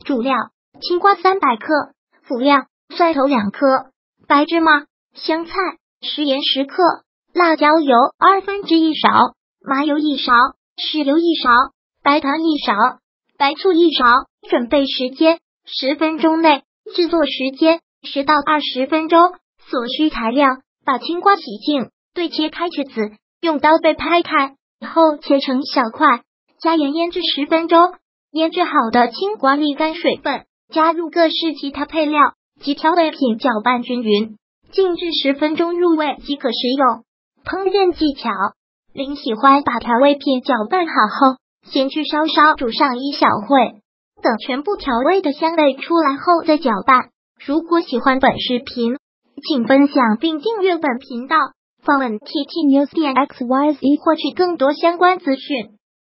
主料：青瓜300克，辅料：蒜头2颗，白芝麻、香菜、食盐10克，辣椒油1/2勺，麻油1勺，豉油1勺，白糖1勺，白醋1勺。准备时间10分钟内，制作时间10到20分钟。所需材料：把青瓜洗净，对切开柿子，用刀背拍开后切成小块，加盐腌制10分钟。腌制好的青瓜沥干水分，加入各式其他配料及调味品，搅拌均匀，静置10分钟入味即可食用。烹饪技巧：您喜欢把调味品搅拌好后，先去稍稍煮上1小会，等全部调味的香味出来后再搅拌。如果喜欢本视频，请分享并订阅本频道，访问 ttnews.xyz 获取更多相关资讯。